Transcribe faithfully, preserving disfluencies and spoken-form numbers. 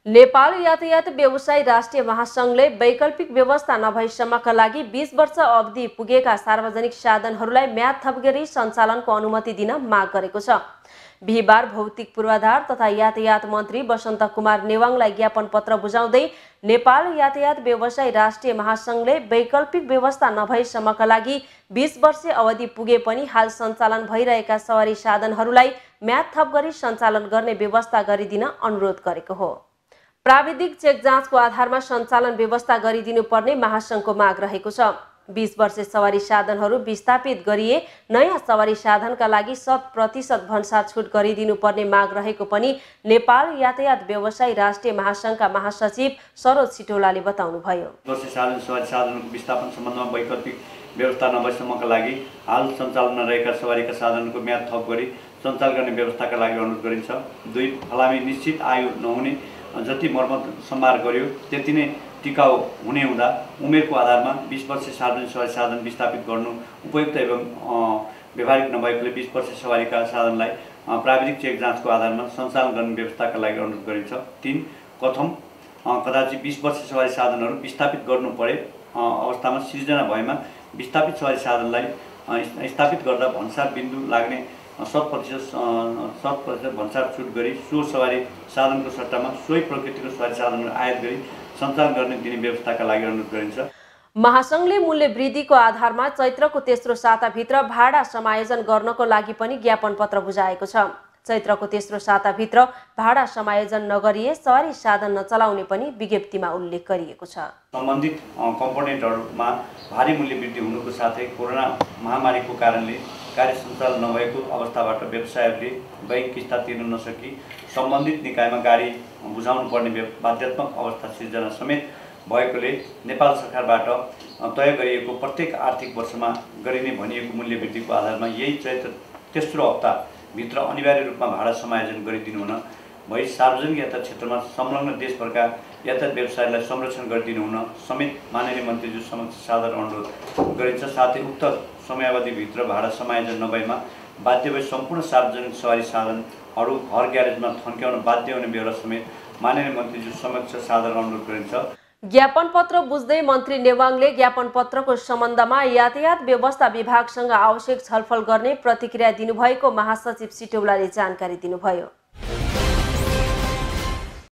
नेपाल यातायात व्यवसायी राष्ट्रिय महासंघले वैकल्पिक व्यवस्था नभएसम्मका लागि बीस वर्ष अवधि पुगेका सार्वजनिक साधनहरूलाई म्याद थप गरी सञ्चालनको अनुमति दिन माग गरेको छ। बिहिबार भौतिक पूर्वाधार तथा यातायात मन्त्री वसन्त कुमार नेवाङलाई ज्ञापन पत्र बुझाउँदै नेपाल यातायात व्यवसायी राष्ट्रिय महासंघले वैकल्पिक व्यवस्था नभएसम्मका लागि बीस वर्ष अवधि पुगे पनि हाल सञ्चालन भइरहेका सवारी साधनहरूलाई म्याद थप गरी सञ्चालन गर्ने व्यवस्था गरिदिन अनुरोध गरेको हो। प्राविधिक चेक जाँचको आधारमा सञ्चालन व्यवस्था गरिदिनुपर्ने महासंघको माग रहेको छ। बीस वर्ष सवारी साधनहरू विस्थापित गरिए नयाँ सवारी साधनका लागि शत प्रतिशत भन्सार छुट गरिदिनुपर्ने माग रहेको पनि नेपाल यातायात व्यवसायी राष्ट्रिय महासंघका महासचिव सरोज सिटौलाले बताउनुभयो। साधन सवारी साधनको विस्थापन सम्बन्धमा वैकल्पिक व्यवस्था नभएसम्मका लागि हाल सञ्चालनमा रहेका सवारीका साधनको म्याद थप गरी सञ्चालन गर्ने व्यवस्थाका लागि अनुरोध गरिन्छ। दुई, फलामी निश्चित आयु नहुने जति मर्मत सम्भार गर्यो त्यति नै टिकाउ हुने हुँदा उमेरको आधारमा बीस वर्ष सार्वजनिक सवारी साधन विस्थापित गर्नु उपयुक्त एवं व्यवहारिक नभएकोले बीस वर्ष सवारीका साधनलाई प्राविधिक चेक जाँचको आधारमा सञ्चालन गर्ने व्यवस्थाका लागि अनुरोध गरिन्छ। तीन, कथम कदाचित बीस वर्ष सवारी साधनहरू विस्थापित गर्नु परे अवस्थामा सिर्जना भएमा विस्थापित सवारी साधनलाई स्थापित गर्दा भन्सार बिन्दु लाग्ने शत प्रतिशत शत प्रतिशत भन्सार छुट गरी सो सवारी साधनको सट्टामा सोही प्रकृतिको सवारी साधनहरू आयात गरी सञ्चालन गर्ने दिने व्यवस्थाका लागि अनुरोध गरिन्छ। महासंघले मूल्य वृद्धिको आधारमा चैत्रको तेस्रो साताभित्र भाडा समायोजन गर्नको लागि पनि ज्ञापन पत्र बुझाएको छ। चैत्रको तेस्रो साताभित्र भाडा समायोजन नगरिए सवारी साधन नचलाउने पनि विज्ञप्तिमा उल्लेख गरिएको छ। सम्बन्धित कम्पोनेन्टहरूमा भारी मूल्य वृद्धि हुनुको साथै कोरोना महामारीको कारणले कार्य सञ्चालन नभएको अवस्थाबाट व्यवसायहरूले बैङ्क किस्ता तिर्न नसकी सम्बन्धित निकायमा गाडी बुझाउनु पर्ने बाध्यात्मक अवस्था सिर्जना समेत भएकोले नेपाल सरकारबाट तय गरिएको प्रत्येक आर्थिक वर्षमा गरिने भनिएको मूल्य वृद्धिको आधारमा यही चैत्र तेस्रो हप्ताभित्र अनिवार्य रूपमा भाडा समायोजन गरिदिनु हुन भई सार्वजनिक यातायात क्षेत्रमा संलग्न देशभरका यातायात व्यवसायलाई संरक्षण गरिदिनु हुन समेत माननीय मन्त्रीज्यू समक्ष सादर अनुरोध गरिन्छ। साथै उक्त समयावधिभित्र भाडा समायोजन नभएमा बाध्य भई सम्पूर्ण सार्वजनिक सवारी साधनहरू हर ग्यारेजमा थन्क्याउन बाध्य हुने बेहोरा समेत माननीय मन्त्रीज्यू समक्ष सादर अनुरोध गरिन्छ। ज्ञापन पत्र बुझ्दै मन्त्री नेवाङले ज्ञापन पत्रको सम्बन्धमा यातायात व्यवस्था विभागसँग आवश्यक छलफल गर्ने प्रतिक्रिया दिनुभएको महासचिव सिटौलाले जानकारी दिनुभयो।